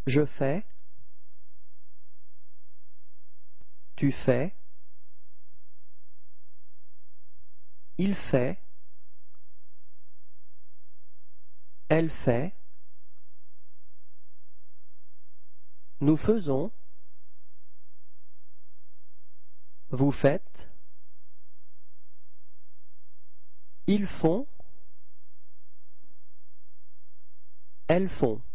Je fais, tu fais, il fait, elle fait, nous faisons, vous faites, ils font, elles font.